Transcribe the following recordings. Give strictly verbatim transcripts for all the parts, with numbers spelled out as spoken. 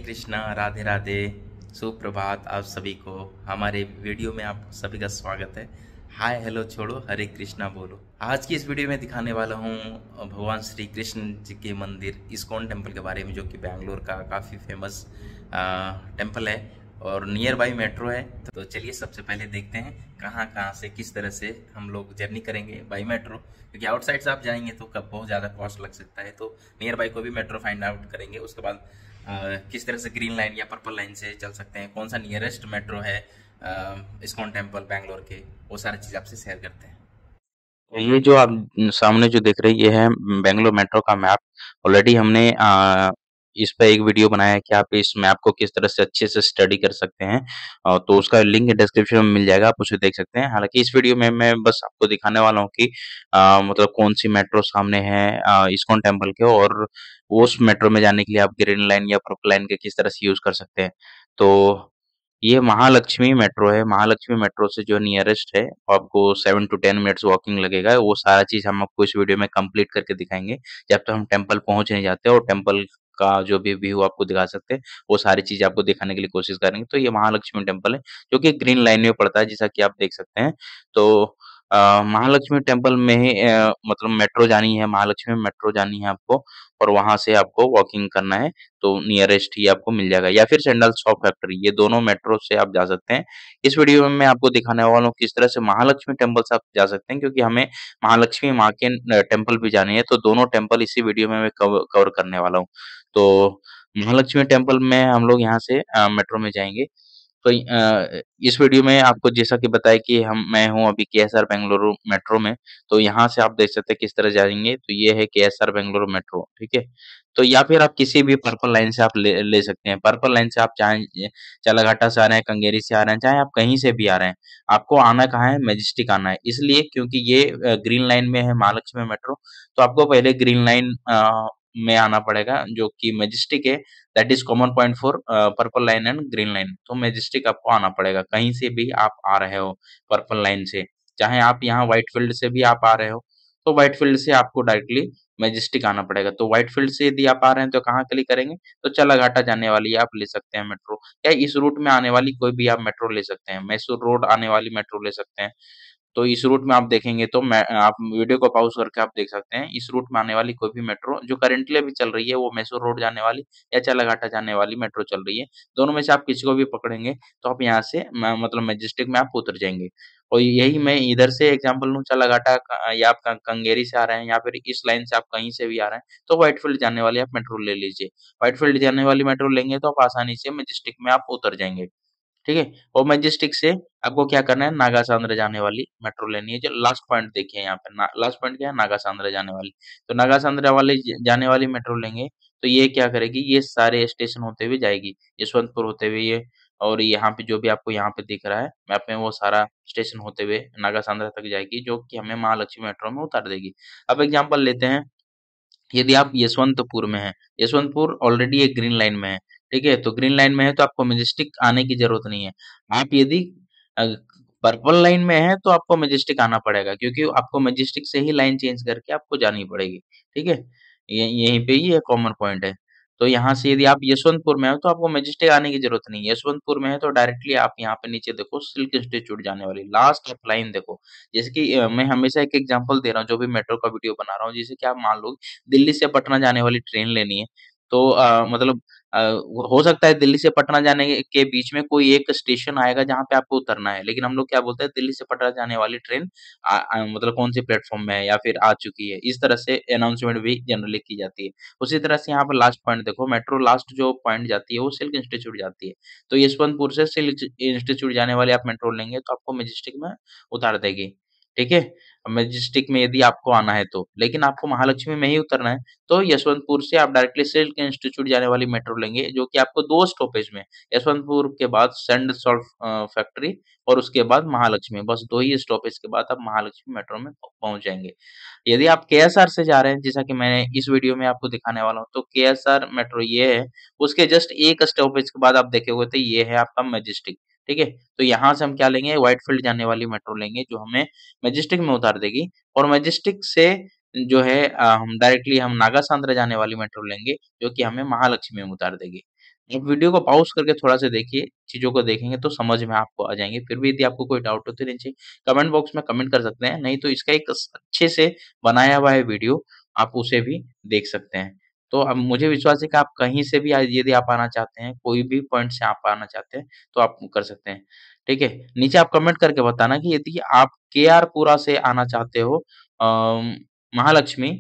कृष्णा, राधे राधे, सुप्रभात आप सभी को। हमारे वीडियो में आप सभी का स्वागत है। हाय हेलो छोड़ो, हरे कृष्णा बोलो। आज की इस वीडियो में दिखाने वाला हूँ भगवान श्री कृष्ण जी के मंदिर इस्कॉन टेम्पल के बारे में, जो कि बैंगलोर का काफ़ी फेमस टेम्पल है और नियर बाई मेट्रो है। तो चलिए सबसे पहले देखते हैं कहाँ कहाँ से किस तरह से हम लोग जर्नी करेंगे बाई मेट्रो, क्योंकि आउटसाइड से आप जाएंगे तो कब बहुत ज़्यादा कॉस्ट लग सकता है। तो नियर बाई को भी मेट्रो फाइंड आउट करेंगे। उसके बाद आ, किस तरह से ग्रीन लाइन या पर्पल लाइन से चल सकते हैं, कौन सा नियरेस्ट मेट्रो है इस्कॉन टेम्पल बैंगलोर के, वो सारी चीज़ आपसे शेयर करते हैं। ये जो आप सामने जो देख रहे हैं ये है बेंगलोर मेट्रो का मैप। ऑलरेडी हमने आ, इस पे एक वीडियो बनाया है कि आप इस मैप को किस तरह से अच्छे से स्टडी कर सकते हैं। आ, तो उसका लिंक डिस्क्रिप्शन में मिल जाएगा, आप उसे देख सकते हैं। हालांकि इस वीडियो में मैं बस आपको दिखाने वाला हूँ कि आ, मतलब कौन सी मेट्रो सामने है आ, इस्कॉन टेम्पल के, और उस मेट्रो में जाने के लिए आप ग्रीन लाइन या पर्पल लाइन के किस तरह से यूज कर सकते हैं। तो ये महालक्ष्मी मेट्रो है। महालक्ष्मी मेट्रो से जो नियरेस्ट है वो आपको seven to ten minutes walking लगेगा। वो सारा चीज़ हम आपको इस वीडियो में कंप्लीट करके दिखाएँगे। जब तक हम टेम्पल पहुँच नहीं जाते और टेम्पल का जो भी व्यू आपको दिखा सकते हैं, वो सारी चीज़ें आपको दिखाने के लिए कोशिश करेंगे। तो ये महालक्ष्मी टेम्पल है, जो कि ग्रीन लाइन में पड़ता है, जैसा कि आप देख सकते हैं। तो अ, महालक्ष्मी टेम्पल में ही अ, मतलब मेट्रो जानी है, महालक्ष्मी में मेट्रो जानी है आपको, और वहाँ से आपको वॉकिंग करना है। तो नियरेस्ट ही आपको मिल जाएगा, या फिर सैंडल शॉप फैक्ट्री, ये दोनों मेट्रो से आप जा सकते हैं। इस वीडियो में मैं आपको दिखाने वाला हूँ किस तरह से महालक्ष्मी टेम्पल से आप जा सकते हैं, क्योंकि हमें महालक्ष्मी माँ के न टेम्पल भी जानी है। तो दोनों टेम्पल इसी वीडियो में मैं कव कवर करने वाला हूँ। तो महालक्ष्मी टेम्पल में हम लोग यहाँ से अ, मेट्रो में जाएँगे। तो अ, इस वीडियो में आपको जैसा कि बताया कि हम मैं हूँ अभी केएसआर बेंगलुरु मेट्रो में। तो यहाँ से आप देख सकते हैं किस तरह जाएँगे। तो ये है केएसआर बेंगलुरु मेट्रो, ठीक है? तो या फिर आप किसी भी पर्पल लाइन से आप ले ले सकते हैं। पर्पल लाइन से आप चाहे य चलाघाटा से आ रहे हैं, कंगेरी से आ रहे हैं, चाहे आप कहीं से भी आ रहे हैं, आपको आना कहाँ है? मैजेस्टिक आना है। इसलिए क्योंकि ये अ, ग्रीन लाइन में है महालक्ष्मी मेट्रो, तो आपको पहले ग्रीन लाइन अ, में आना पड़ेगा, जो कि मैजेस्टिक है। That is common point for purple line and green line. तो मैजेस्टिक आपको आना पड़ेगा, कहीं से भी आप आ रहे हो पर्पल लाइन से, चाहे आप यहाँ व्हाइट फील्ड से भी आप आ रहे हो, तो व्हाइट फील्ड से आपको डायरेक्टली मैजेस्टिक आना पड़ेगा। तो व्हाइट फील्ड से यदि आप आ रहे हैं तो कहाँ के लिए करेंगे? तो चलाघाटा जाने वाली आप ले सकते हैं मेट्रो, या इस रूट में आने वाली कोई भी आप मेट्रो ले सकते हैं। मैसूर रोड आने वाली मेट्रो ले सकते हैं। तो इस रूट में आप देखेंगे तो मैं आप वीडियो को पॉज़ करके आप देख सकते हैं, इस रूट में आने वाली कोई भी मेट्रो जो करंटली अभी चल रही है, वो मैसूर रोड जाने वाली या चलाघाटा जाने वाली मेट्रो चल रही है। दोनों में से आप किसी को भी पकड़ेंगे तो आप यहाँ से म मतलब मैजेस्टिक में आप उतर जाएँगे। और यही मैं इधर से एग्ज़ाम्पल लूँ, चलाघाटा क या आप क कंगेरी से आ रहे हैं, या फिर इस लाइन से आप कहीं से भी आ रहे हैं, तो व्हाइटफ़ील्ड जाने वाली आप मेट्रो ले लीजिए। व्हाइटफ़ील्ड जाने वाली मेट्रो लेंगे तो आप आसानी से मैजेस्टिक में आप उतर जाएँगे। ठीक है? और मैजेस्टिक से आपको क्या करना है, नागासांद्र जाने वाली मेट्रो लेनी है। जो लास्ट पॉइंट देखिए यहाँ पे, ना लास्ट पॉइंट क्या है? नागासांद्र जाने वाली। तो नागासांद्र वाली ज जाने वाली मेट्रो लेंगे, तो ये क्या करेगी, ये सारे स्टेशन होते हुए जाएगी। यशवंतपुर होते हुए ये, और यहाँ पे जो भी आपको यहाँ पे दिख रहा है मैप में, वो सारा स्टेशन होते हुए नागासांद्र तक जाएगी, जो कि हमें महालक्ष्मी मेट्रो में उतार देगी। अब एग्ज़ाम्पल लेते हैं, यदि आप यशवंतपुर में हैं, यशवंतपुर ऑलरेडी एक ग्रीन लाइन में है, ठीक है? तो ग्रीन लाइन में है तो आपको मैजेस्टिक आने की ज़रूरत नहीं है। आप यदि अ, पर्पल लाइन में हैं तो आपको मैजेस्टिक आना पड़ेगा, क्योंकि आपको मैजेस्टिक से ही लाइन चेंज करके आपको जानी पड़ेगी, ठीक है? य यहीं पे ही ये कॉमन पॉइंट है। तो यहाँ से यदि आप यशवंतपुर में हो तो आपको मैजेस्टिक आने की ज़रूरत नहीं है। यशवंतपुर में है तो डायरेक्टली आप यहाँ पे नीचे देखो, सिल्क इंस्टीट्यूट जाने वाली लास्ट आप लाइन देखो। जैसे कि अ, मैं हमेशा एक एग्ज़ाम्पल दे रहा हूँ, जो भी मेट्रो का वीडियो बना रहा हूँ, जैसे कि आप मान लो दिल्ली से पटना जाने वाली ट्रेन लेनी है, तो अ, मतलब अ, हो सकता है दिल्ली से पटना जाने के बीच में कोई एक स्टेशन आएगा जहाँ पे आपको उतरना है, लेकिन हम लोग क्या बोलते हैं, दिल्ली से पटना जाने वाली ट्रेन अ अ, मतलब कौन-से प्लेटफ़ॉर्म में है या फिर आ चुकी है। इस तरह से अनाउंसमेंट भी जनरली की जाती है। उसी तरह से यहाँ पर लास्ट पॉइंट देखो, मेट्रो लास्ट जो पॉइंट जाती है वो सिल्क इंस्टीट्यूट जाती है। तो यशवंतपुर से सिल्क इंस्टीट्यूट जाने वाली आप मेट्रो लेंगे तो आपको मैजेस्टिक में उतार देगी, ठीक है? मैजेस्टिक में यदि आपको आना है तो, लेकिन आपको महालक्ष्मी में ही उतरना है, तो यशवंतपुर से आप डायरेक्टली सिल्क इंस्टीट्यूट जाने वाली मेट्रो लेंगे, जो कि आपको दो स्टॉपेज में, यशवंतपुर के बाद सैंड सॉल्ट अ, फैक्ट्री, और उसके बाद महालक्ष्मी, बस दो ही स्टॉपेज के बाद आप महालक्ष्मी मेट्रो में प पहुँच जाएँगे। यदि आप केएसआर से जा रहे हैं, जैसा कि मैंने इस वीडियो में आपको दिखाने वाला हूँ, तो केएसआर मेट्रो ये है, उसके जस्ट एक स्टॉपेज के बाद आप देखोगे तो ये है आपका मैजेस्टिक, ठीक है? तो यहाँ से हम क्या लेंगे, व्हाइटफील्ड जाने वाली मेट्रो लेंगे, जो हमें मैजेस्टिक में उतार देगी, और मैजेस्टिक से जो है अ, हम डायरेक्टली हम नागासांद्र जाने वाली मेट्रो लेंगे, जो कि हमें महालक्ष्मी में उतार देगी। आप वीडियो को पॉज़ करके थोड़ा-सा देखिए, चीज़ों को देखेंगे तो समझ में आपको आ जाएँगे। फिर भी यदि आपको कोई डाउट हो तो नीचे कमेंट बॉक्स में कमेंट कर सकते हैं, नहीं तो इसका एक स अच्छे से बनाया हुआ है वीडियो, आप उसे भी देख सकते हैं। तो अब मुझे विश्वास है कि आप कहीं से भी अ, यदि आप आना चाहते हैं, कोई भी पॉइंट से आप आना चाहते हैं, तो आप कर सकते हैं, ठीक है? नीचे आप कमेंट करके बताना कि यदि आप केआरपुरा से आना चाहते हो अ, महालक्ष्मी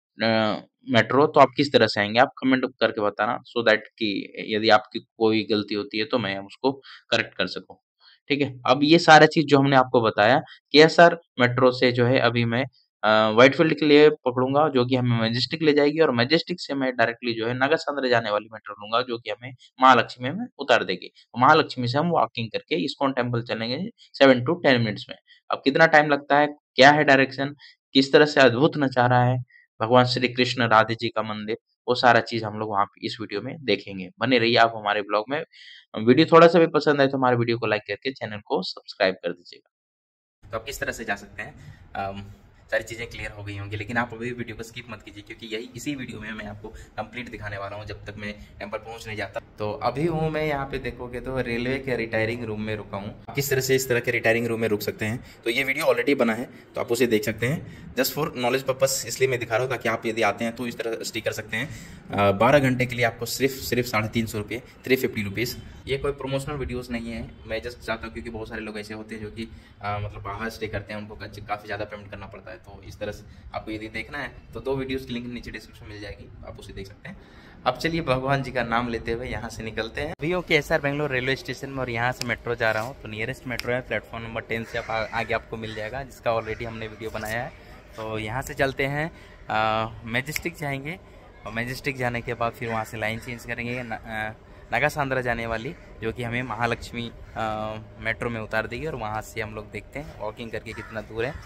अ, मेट्रो तो आप किस तरह से आएँगे? आप कमेंट करके बताना सो दैट कि यदि आपकी कोई गलती होती है तो मैं उसको करेक्ट कर सकूँ, ठीक है? अब ये सारा चीज़ जो हमने आपको बताया, केएसआर मेट्रो से जो है अभी मैं अ, व्हाइटफ़ील्ड के लिए पकड़ूँगा जो कि हमें मैजेस्टिक ले जाएगी और मैजेस्टिक से मैं डायरेक्टली जो है नागासांद्र जाने वाली मेट्रो लूँगा जो कि हमें महालक्ष्मी में उतार देगी। महालक्ष्मी से हम वॉकिंग करके इस्कॉन टेम्पल चलेंगे सेवन टू टेन मिनट्स में। अब कितना टाइम लगता है, क्या है डायरेक्शन, किस तरह से अद्भुत नज़ारा है, भगवान श्री कृष्ण, राधे जी का मंदिर, वो सारा चीज़ हम लोग वहाँ पे इस वीडियो में देखेंगे। बने रहिए आप हमारे ब्लॉग में। वीडियो थोड़ा-सा भी पसंद आए तो हमारे वीडियो को लाइक करके चैनल को सब्सक्राइब कर दीजिएगा। तो आप किस तरह से जा सकते हैं, अम, सारी चीज़ें क्लियर हो गई होंगी, लेकिन आप अभी वीडियो को स्किप मत कीजिए क्योंकि यही इसी वीडियो में मैं आपको कंप्लीट दिखाने वाला हूँ जब तक मैं टेम्पल पहुँच नहीं जाता। तो अभी हूँ मैं यहाँ पे देखोगे तो रेलवे के रिटायरिंग रूम में रुका हूँ। किस तरह से इस तरह के रिटायरिंग रूम में रुक सकते हैं, तो ये वीडियो ऑलरेडी बना है तो आप उसे देख सकते हैं। जस्ट फॉर नॉलेज पर्पस इसलिए मैं दिखा रहा हूँ ताकि आप यदि आते हैं तो इस तरह स्टे कर सकते हैं। बारह घंटे के लिए आपको सिर्फ सिर्फ साढ़े तीन सौ रुपये थ्री फिफ्टी रुपीज़। ये कोई प्रमोशनल वीडियोस नहीं है, मैं जस्ट चाहता हूँ क्योंकि बहुत सारे लोग ऐसे होते हैं जो कि आ, मतलब बाहर स्टे करते हैं, उनको काफ़ी ज़्यादा पेमेंट करना पड़ता है। तो इस तरह से आपको यदि देखना है तो दो वीडियोस की लिंक नीचे डिस्क्रिप्शन मिल जाएगी, आप उसे देख सकते हैं। अब चलिए भगवान जी का नाम लेते हुए यहाँ से निकलते हैं। अभी okay S R Bangalore railway station में और यहाँ से मेट्रो जा रहा हूँ। तो नियरेस्ट मेट्रो है प्लेटफॉर्म नंबर टेन से आप आगे आपको मिल जाएगा, जिसका ऑलरेडी हमने वीडियो बनाया है। तो यहाँ से चलते हैं मैजेस्टिक जाएंगे और मैजेस्टिक जाने के बाद फिर वहाँ से लाइन चेंज करेंगे नागासांद्रा जाने वाली, जो कि हमें महालक्ष्मी मेट्रो में उतार देगी और वहाँ से हम लोग देखते हैं वॉकिंग करके कितना दूर है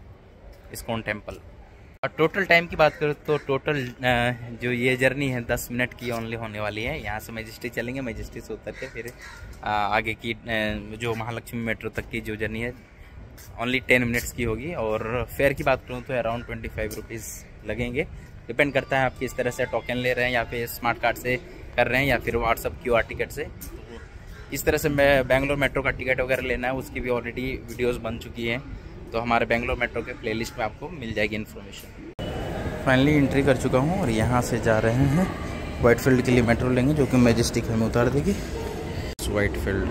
इस्कॉन टेम्पल। और टोटल टाइम की बात करूँ तो टोटल जो ये जर्नी है दस मिनट की ओनली होने वाली है। यहाँ से मैजेस्टिक चलेंगे, मैजेस्टिक से उतर के फिर आगे की जो महालक्ष्मी मेट्रो तक की जो जर्नी है ओनली टेन मिनट्स की होगी। और फेयर की बात करूँ तो अराउंड ट्वेंटी फाइव रुपीज़ लगेंगे, डिपेंड करता है आप किस तरह से टोकन ले रहे हैं या फिर स्मार्ट कार्ड से कर रहे हैं या फिर व्हाट्सअप क्यू आर टिकट से। इस तरह से मैं बेंगलोर मेट्रो का टिकट वगैरह लेना है उसकी भी ऑलरेडी वीडियोस बन चुकी हैं, तो हमारे बेंगलोर मेट्रो के प्लेलिस्ट में आपको मिल जाएगी इन्फॉर्मेशन। फाइनली एंट्री कर चुका हूँ और यहाँ से जा रहे हैं व्हाइटफ़ील्ड के लिए मेट्रो लेंगे जो कि मैजेस्टिक हमें उतार देगी व्हाइटफ़ील्ड।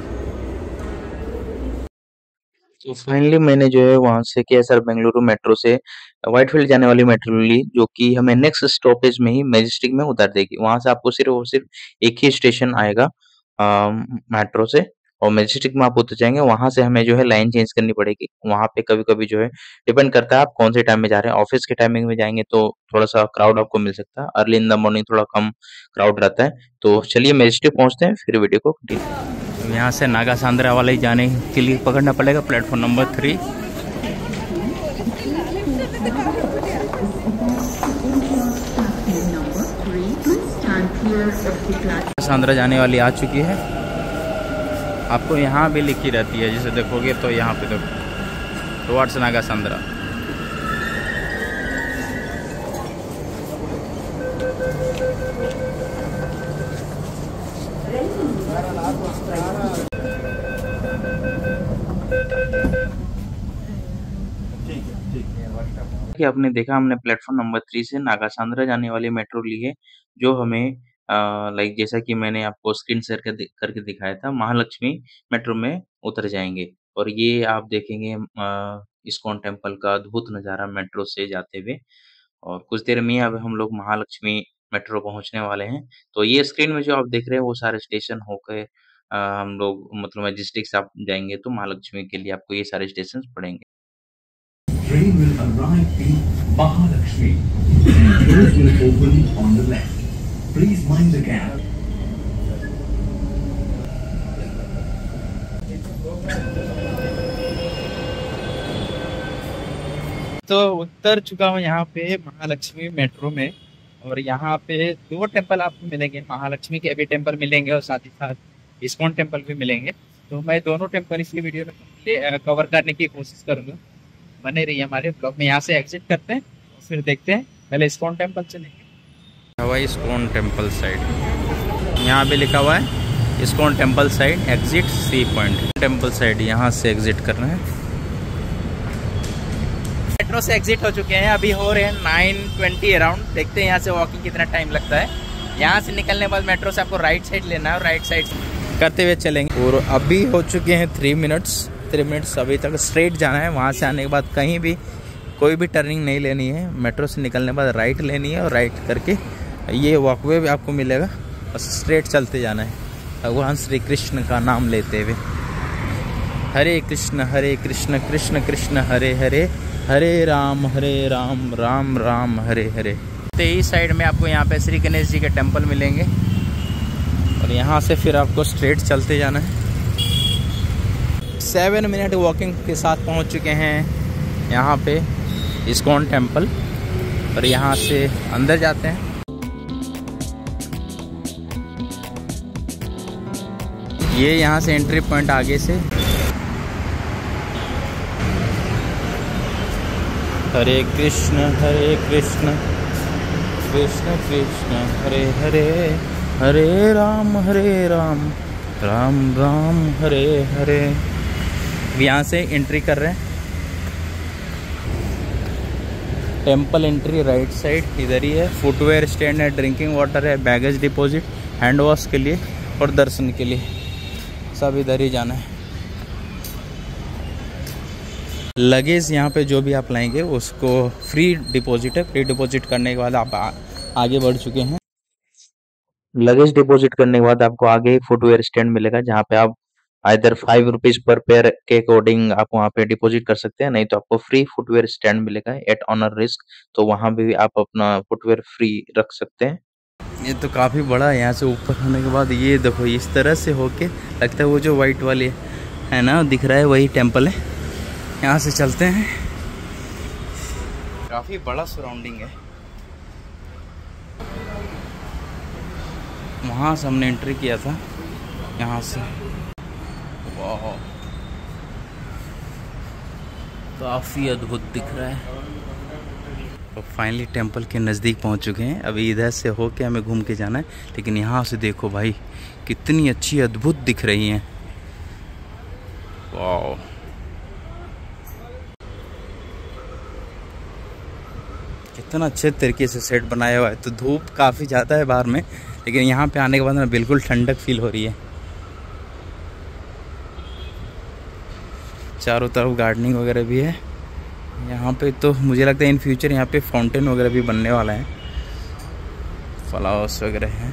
तो फाइनली मैंने जो है वहाँ से केएसआर बेंगलुरु मेट्रो से व्हाइटफ़ील्ड जाने वाली मेट्रो ली जो कि हमें नेक्स्ट स्टॉपेज में ही मैजेस्टिक में उतार देगी। वहाँ से आपको सिर्फ और सिर्फ एक ही स्टेशन आएगा मेट्रो से और मैजेस्टिक में आप उतर जाएंगे। वहाँ से हमें जो है लाइन चेंज करनी पड़ेगी। वहाँ पे कभी-कभी जो है डिपेंड करता है आप कौन से टाइम में जा रहे हैं। ऑफिस के टाइमिंग में जाएंगे तो थोड़ा-सा क्राउड आपको मिल सकता है। अर्ली इन द मॉर्निंग थोड़ा कम क्राउड रहता है। तो चलिए मैजेस्टिक पहुँचते हैं फिर वीडियो को कंटिन्यू। यहाँ से नागासांद्रा वाले जाने के लिए पकड़ना पड़ेगा प्लेटफॉर्म नंबर थ्री। नागासांद्रा जाने वाली आ चुकी है, आपको यहाँ भी लिखी रहती है, जैसे देखोगे तो यहाँ पे देखो टुवर्ड्स नागासांद्रा। कि आपने देखा हमने प्लेटफॉर्म नंबर थ्री से नागासांद्रा जाने वाली मेट्रो ली है, जो हमें अ, लाइक जैसा कि मैंने आपको स्क्रीन शेयर कर करके दिखाया था, महालक्ष्मी मेट्रो में उतर जाएँगे और ये आप देखेंगे अ, इस्कॉन टेम्पल का अद्भुत नज़ारा मेट्रो से जाते हुए और कुछ देर में अब हम लोग महालक्ष्मी मेट्रो पहुँचने वाले हैं। तो ये स्क्रीन में जो आप देख रहे हैं वो सारे स्टेशन होके अ, हम लोग मतलब मैजेस्टिक से आप जाएँगे तो महालक्ष्मी के लिए आपको ये सारे स्टेशंस पड़ेंगे। Train will arrive in Mahalakshmi. Doors will open on the left. Please mind the gap. तो उतर चुका हूँ यहाँ पे महालक्ष्मी मेट्रो में और यहाँ पे दो टेम्पल आपको मिलेंगे। महालक्ष्मी के भी टेम्पल मिलेंगे और साथ ही साथ इस्कॉन टेम्पल भी मिलेंगे। तो मैं दोनों टेम्पल इसी वीडियो में कवर करने की कोशिश करूँगा। बने रहिए हमारे ब्लॉग में। यहाँ से एग्जिट करते हैं और फिर देखते हैं, पहले इस्कॉन टेम्पल चलेंगे। हवा इस्कॉन टेम्पल साइड यहाँ पे लिखा हुआ है ISKCON temple side exit C point. Temple side यहाँ से एग्जिट करना है। मेट्रो से एग्जिट हो चुके हैं, अभी हो रहे हैं नाइन ट्वेंटी अराउंड। देखते हैं यहाँ से वॉकिंग कितना टाइम लगता है। यहाँ से निकलने के बाद मेट्रो से आपको राइट साइड लेना है और राइट साइड करते हुए चलेंगे। और अभी हो चुके हैं थ्री मिनट्स थ्री मिनट्स अभी तक स्ट्रेट जाना है। वहाँ से आने के बाद कहीं भी कोई भी टर्निंग नहीं लेनी है। मेट्रो से निकलने के बाद राइट लेनी है और राइट करके ये वॉकवे भी आपको मिलेगा। बस स्ट्रेट चलते जाना है भगवान श्री कृष्ण का नाम लेते हुए। हरे कृष्ण हरे कृष्ण कृष्ण कृष्ण हरे हरे, हरे राम हरे राम राम राम हरे हरे। तेईस साइड में आपको यहाँ पे श्री गणेश जी के टेम्पल मिलेंगे और यहाँ से फिर आपको स्ट्रेट चलते जाना है। सेवन मिनट वॉकिंग के साथ पहुँच चुके हैं यहाँ पे इस्कॉन टेम्पल और यहाँ से अंदर जाते हैं। ये यहाँ से एंट्री पॉइंट आगे से। हरे कृष्ण हरे कृष्ण कृष्ण कृष्ण हरे हरे, हरे राम हरे राम राम राम हरे हरे। यहाँ से एंट्री कर रहे हैं। टेम्पल एंट्री राइट साइड इधर ही है। फुटवेयर स्टैंड है, ड्रिंकिंग वाटर है, बैगेज डिपॉजिट, हैंड वॉश के लिए और दर्शन के लिए सब इधर ही जाना है। लगेज यहाँ पे जो भी आप लाएंगे उसको फ्री डिपॉजिट है। फ्री डिपॉजिट करने के बाद आप आ, आगे बढ़ चुके हैं। लगेज डिपॉजिट करने के बाद आपको आगे ही फुटवेयर स्टैंड मिलेगा जहाँ पे आप either five rupees per pair के अकॉर्डिंग आप वहाँ पे डिपॉजिट कर सकते हैं, नहीं तो आपको फ्री फुटवेयर स्टैंड मिलेगा एट ऑनर रिस्क। तो वहाँ भी आप अपना फुटवेयर फ्री रख सकते हैं। ये तो काफ़ी बड़ा है। यहाँ से ऊपर होने के बाद ये देखो इस तरह से होके लगता है वो जो वाइट वाले है ना दिख रहा है वही टेम्पल है। यहाँ से चलते हैं। काफ़ी बड़ा सराउंडिंग है। वहाँ से हमने एंट्री किया था यहाँ से। वाह काफ़ी अद्भुत दिख रहा है। तो फाइनली टेम्पल के नज़दीक पहुँच चुके हैं। अभी इधर से होके हमें घूम के जाना है, लेकिन यहाँ से देखो भाई कितनी अच्छी अद्भुत दिख रही हैं। वाह कितना अच्छे तरीके से सेट बनाया हुआ है। तो धूप काफ़ी ज़्यादा है बाहर में, लेकिन यहाँ पे आने के बाद ना बिल्कुल ठंडक फील हो रही है। चारों तरफ गार्डनिंग वगैरह भी है यहाँ पे। तो मुझे लगता है इन फ्यूचर यहाँ पे फाउंटेन वगैरह भी बनने वाला है, फ्लावर्स वगैरह हैं।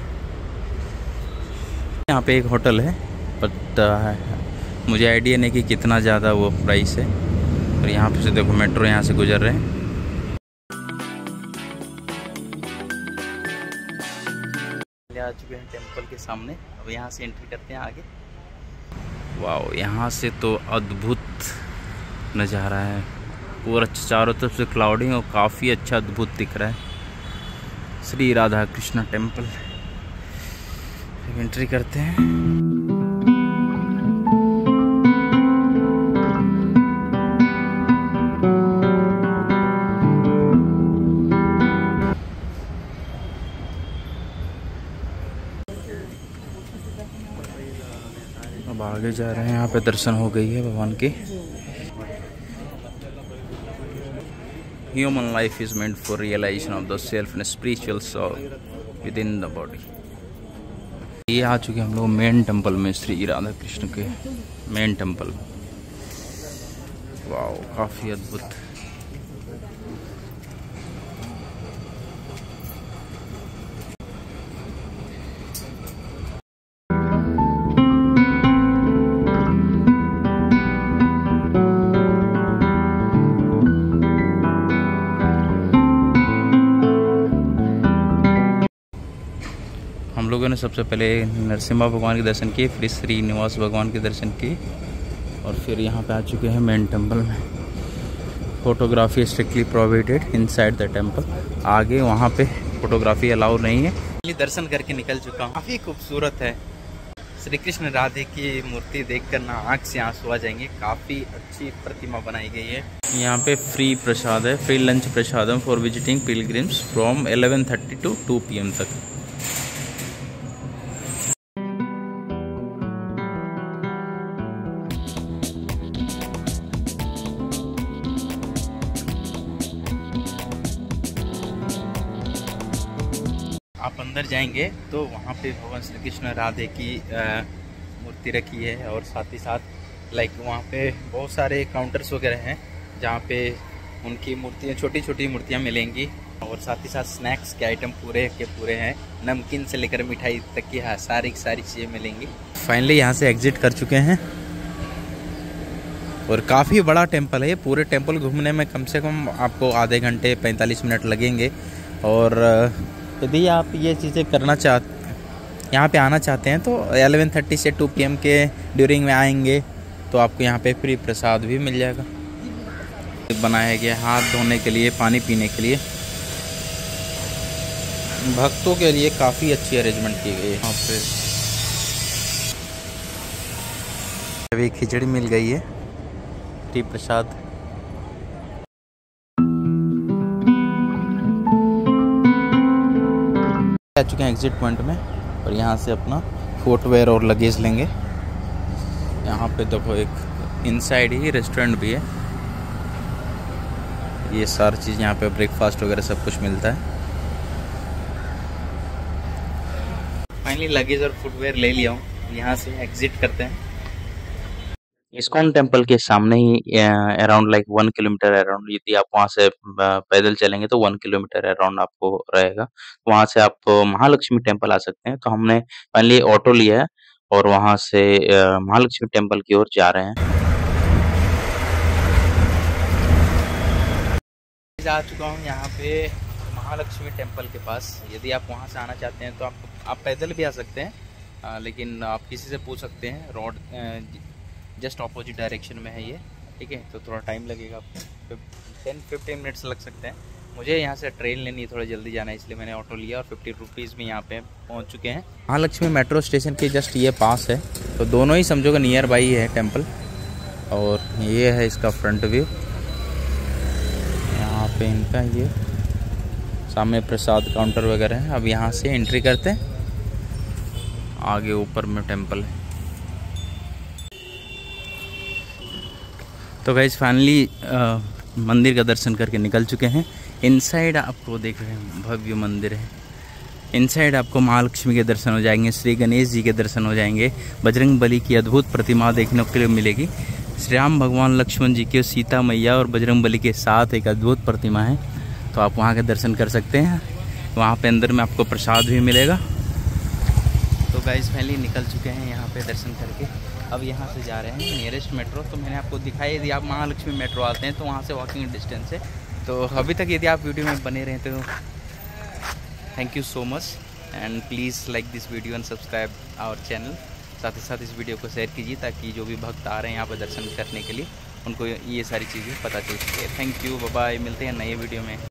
यहाँ पे एक होटल है, बट मुझे आइडिया नहीं कि कितना ज़्यादा वो प्राइस है। और यहाँ पे से देखो मेट्रो यहाँ से गुजर रहे हैं। आ चुके हैं टेम्पल के सामने। अब यहाँ से एंट्री करते हैं आगे। वाह यहाँ से तो अद्भुत नज़ारा है। पूरा चारों तरफ से क्लाउडिंग और काफ़ी अच्छा अद्भुत दिख रहा है। श्री राधा कृष्ण टेम्पल एंट्री करते हैं। अब आगे जा रहे हैं। यहाँ पे दर्शन हो गई है भगवान की। Human life is meant for realization of the self and spiritual soul within the body। ये आ चुके हम लोग मेन टेम्पल में, श्री राधा कृष्ण के मेन टेम्पल। वाह काफ़ी अद्भुत। हम लोगों ने सबसे पहले नरसिम्हा भगवान के दर्शन किए, फिर श्रीनिवास भगवान के दर्शन किए और फिर यहाँ पे आ चुके हैं मेन टेम्पल में। Photography strictly prohibited inside the temple. आगे वहाँ पे फोटोग्राफी अलाउ नहीं है। दर्शन करके निकल चुका हूँ। काफ़ी खूबसूरत है। श्री कृष्ण राधे की मूर्ति देखकर ना आँख से आंसू आ जाएंगे। काफ़ी अच्छी प्रतिमा बनाई गई है। यहाँ पे फ्री प्रसाद है, free lunch prasadam for visiting pilgrims from eleven thirty to two P M तक। अंदर जाएंगे तो वहाँ पे भगवान श्री कृष्ण राधे की मूर्ति रखी है, और साथ ही साथ लाइक वहाँ पे बहुत सारे काउंटर्स वगैरह हैं जहाँ पे उनकी मूर्तियाँ, छोटी छोटी मूर्तियाँ मिलेंगी, और साथ ही साथ स्नैक्स के आइटम पूरे के पूरे हैं, नमकीन से लेकर मिठाई तक की हाँ सारी सारी चीज़ें मिलेंगी। फाइनली यहाँ से एग्जिट कर चुके हैं, और काफ़ी बड़ा टेंपल है। पूरे टेंपल घूमने में कम से कम आपको आधे घंटे पैंतालीस मिनट लगेंगे। और यदि आप ये चीज़ें करना चाहते यहाँ पे आना चाहते हैं तो ग्यारह तीस से दो पी एम के ड्यूरिंग में आएंगे तो आपको यहाँ पे फ्री प्रसाद भी मिल जाएगा। बनाया गया हाथ धोने के लिए, पानी पीने के लिए, भक्तों के लिए काफ़ी अच्छी अरेंजमेंट की गई है। यहाँ पे अभी खिचड़ी मिल गई है, फ्री प्रसाद। आ चुके हैं एग्जिट पॉइंट में, और यहाँ से अपना फुटवेयर और लगेज लेंगे। यहाँ पे देखो एक इनसाइड ही रेस्टोरेंट भी है, ये सारी चीज़ यहाँ पे ब्रेकफास्ट वगैरह सब कुछ मिलता है। फाइनली लगेज और फुटवेयर ले लिया हूँ, यहाँ से एग्जिट करते हैं। इस्कॉन टेम्पल के सामने ही around like one kilometre around, यदि आप वहाँ से पैदल चलेंगे तो वन किलोमीटर अराउंड आपको रहेगा। वहाँ से आप महालक्ष्मी टेम्पल आ सकते हैं। तो हमने फाइनली ऑटो लिया है और वहाँ से महालक्ष्मी टेम्पल की ओर जा रहे हैं। जा चुका हूँ यहाँ पे महालक्ष्मी टेम्पल के पास। यदि आप वहाँ से आना चाहते हैं तो आप आप पैदल भी आ सकते हैं, आ, लेकिन आप किसी से पूछ सकते हैं। रोड जस्ट ऑपोजिट डायरेक्शन में है ये, ठीक है। तो थोड़ा टाइम लगेगा आपको, टेन फिफ्टीन मिनट्स लग सकते हैं। मुझे यहाँ से ट्रेन लेनी है, थोड़ा जल्दी जाना है, इसलिए मैंने ऑटो लिया और फिफ्टी रुपीज़ में यहाँ पे पहुँच चुके हैं। महालक्ष्मी मेट्रो स्टेशन के जस्ट ये पास है, तो दोनों ही समझो कि नियर बाई है टेम्पल। और ये है इसका फ्रंट व्यू, यहाँ पे इनका ये सामने प्रसाद काउंटर वगैरह है। अब यहाँ से एंट्री करते हैं, आगे ऊपर में टेम्पल है। तो गाइस फाइनली मंदिर का दर्शन करके निकल चुके हैं। इनसाइड आपको देख रहे हैं भव्य मंदिर है। इनसाइड आपको महालक्ष्मी के दर्शन हो जाएंगे, श्री गणेश जी के दर्शन हो जाएंगे, बजरंग बली की अद्भुत प्रतिमा देखने के लिए मिलेगी। श्री राम भगवान, लक्ष्मण जी के, सीता मैया और बजरंग बली के साथ एक अद्भुत प्रतिमा है, तो आप वहाँ के दर्शन कर सकते हैं। वहाँ पे अंदर में आपको प्रसाद भी मिलेगा। तो गाइस फाइनली निकल चुके हैं यहाँ पे दर्शन करके। अब यहाँ से जा रहे हैं नियरेस्ट मेट्रो। तो मैंने आपको दिखाई, यदि आप महालक्ष्मी मेट्रो आते हैं तो वहाँ से वॉकिंग डिस्टेंस है। तो अभी तक यदि आप वीडियो में बने रहे तो thank you so much, and please like this video and subscribe our channel. साथ ही साथ इस वीडियो को शेयर कीजिए ताकि जो भी भक्त आ रहे हैं यहाँ पर दर्शन करने के लिए उनको ये सारी चीज़ें पता चल सके। थैंक यू, बाय बाय, मिलते हैं नए वीडियो में।